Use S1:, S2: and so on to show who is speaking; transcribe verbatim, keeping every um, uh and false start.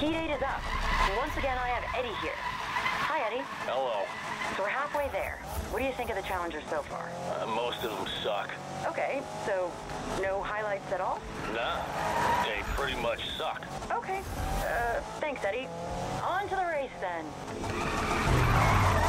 S1: Heat eight is up. Once again, I have Eddie here. Hi, Eddie.
S2: Hello.
S1: So we're halfway there. What do you think of the Challengers so far?
S2: Uh, most of them suck.
S1: Okay, so no highlights at all?
S2: Nah, they pretty much suck.
S1: Okay. Uh, thanks, Eddie. On to the race, then.